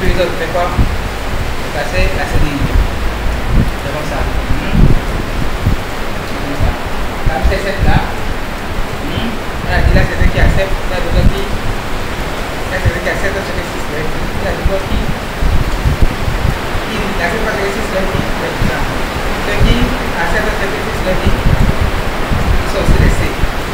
Puis les autres, fais quoi? Passer la ligne. C'est comme ça. Comme ça. Là, c'est cette là. Là, là, c'est ce qui accepte. Là, c'est qui. Là, c'est ce qui accepte ce que c'est. Là, c'est qui. Il n'accepte pas ce que c'est. Ce qui accepte ce que c'est. Ils sont aussi les C.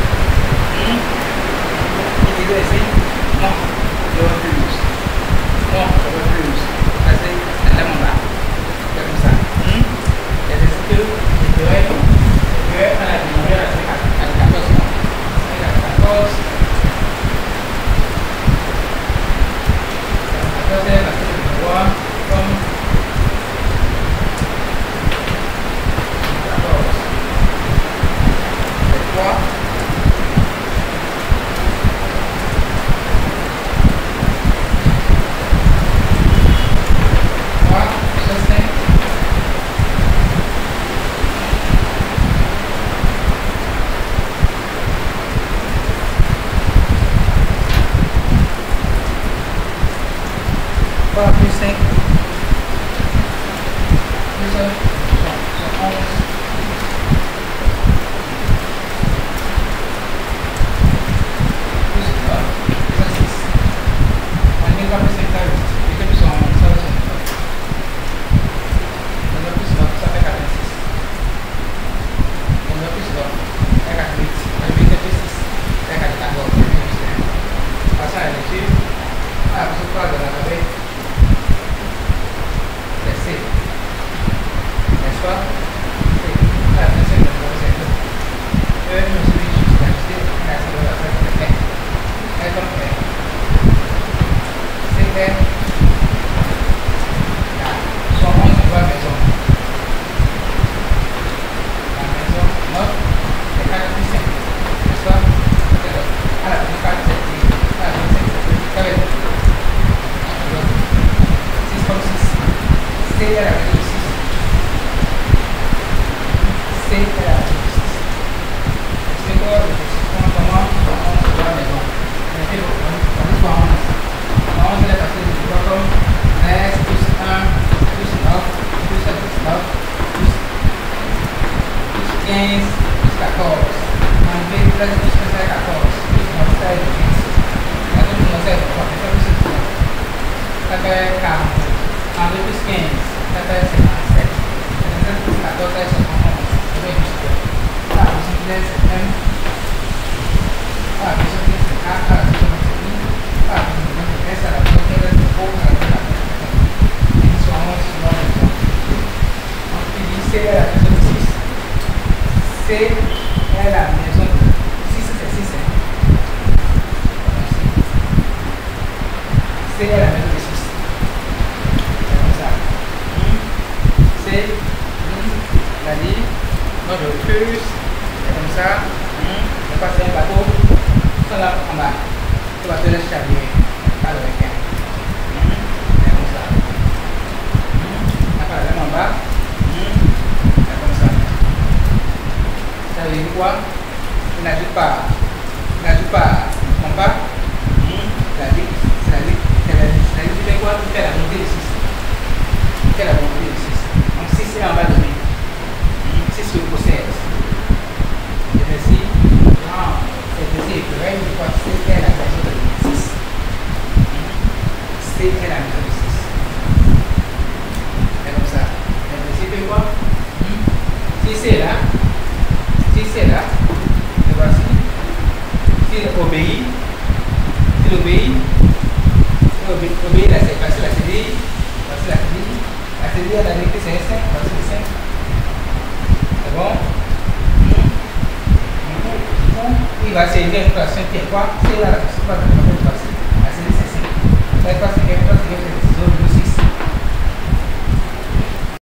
Il dit ici. Non, je refuse. Non, je refuse. Ça, c'est la main là. C'est comme ça. Et c'est ce que je dirais. Je vais à la diminuer à 14 mois. À 14. À 14, c'est parce que je vois comme 14. C'est 3. 3 plus 5 plus 1, 11 plus 3 plus 6. On n'est pas plus 5 ça, et plus 11, ça va se faire. On a plus 9, ça fait 46. On a plus 9, ça fait 48. On a plus 6, ça fait 14. Passons à l'étude. Ah, vous êtes pas de la table. C. N'est-ce pas? C. Ah, c'est ça, je me suis juste acheté la seconde affaire de F. Et donc F. C'est F. Là, soit 11, on voit maison. La maison, 9, c'est 4 plus 5. N'est-ce pas? Ah, la plus 4, c'est 10. Ah, la plus 5, c'est 10. 6 comme 6. C est la mesure de 6. C est la mesure de 6. C'est quoi le 6? Comment on se voit la maison? On fait le 11. 11 est passé de 3 comme 13 plus 1 plus 9 plus 19 plus 15 plus 14. On fait 13 plus 15 est 14. Plus 9 est 15. La toute nous est 3. Ça plus 19. Ça fait 40. 32 plus 15, ça fait 57. 57 plus 14, ça fait 71. Ça fait juste. Ah, plus 15, c'est M. Ah, plus 15, c'est A. Ah, plus 15, c'est I. Ah, plus 15, c'est S. Ah, plus 15, c'est O. Ah, plus 15, c'est I. Soit 11, soit 11. Donc, il dit C est la maison de 6. C est la maison de 6, c'est 6. C est la maison de 6. La ligne, moi je refuse, c'est comme ça, je passe un bateau, ça là en bas, tu vas te laisser chavirer, pas le requin, c'est comme ça, après la en bas, c'est comme ça, ça veut dire quoi? Il n'ajoute pas, tu comprends pas? La ligne, tu fais quoi? Tu fais la montée de 6, tu fais la montée de 6. Donc 6 est en bas de lui. 6 se possède. Et ici, c'est ici, une fois C est la maison de 6. C est la maison de 6. C'est comme ça. Et ici, fait quoi? Si c'est là, c'est voici. S'il obéit, là c'est facile à se dire. Voici la clé. La série à la lecture c'est 5, voici le 5. C'est bon? Il va essayer une fois 5 fois. C'est là, c'est pas de la série c'est 5. La fois c'est 5 fois.